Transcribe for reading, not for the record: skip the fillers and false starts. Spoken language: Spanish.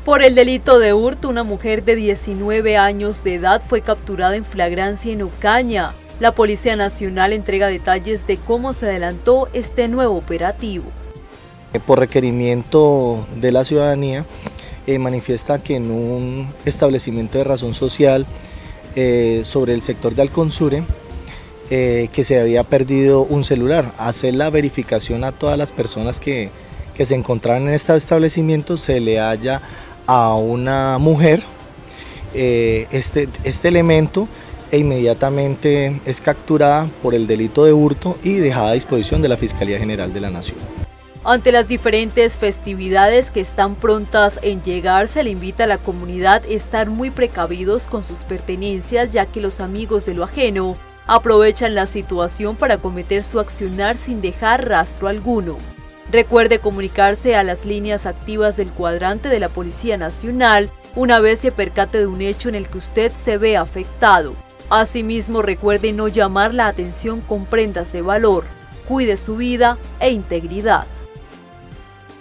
Por el delito de hurto, una mujer de 19 años de edad fue capturada en flagrancia en Ocaña. La Policía Nacional entrega detalles de cómo se adelantó este nuevo operativo. Por requerimiento de la ciudadanía, manifiesta que en un establecimiento de razón social sobre el sector de Alconsure, que se había perdido un celular. Hacer la verificación a todas las personas que se encontraban en este establecimiento, se le halla a una mujer este elemento e inmediatamente es capturada por el delito de hurto y dejada a disposición de la Fiscalía General de la Nación. Ante las diferentes festividades que están prontas en llegar, se le invita a la comunidad a estar muy precavidos con sus pertenencias, ya que los amigos de lo ajeno aprovechan la situación para cometer su accionar sin dejar rastro alguno. Recuerde comunicarse a las líneas activas del cuadrante de la Policía Nacional una vez se percate de un hecho en el que usted se ve afectado. Asimismo, recuerde no llamar la atención con prendas de valor. Cuide su vida e integridad.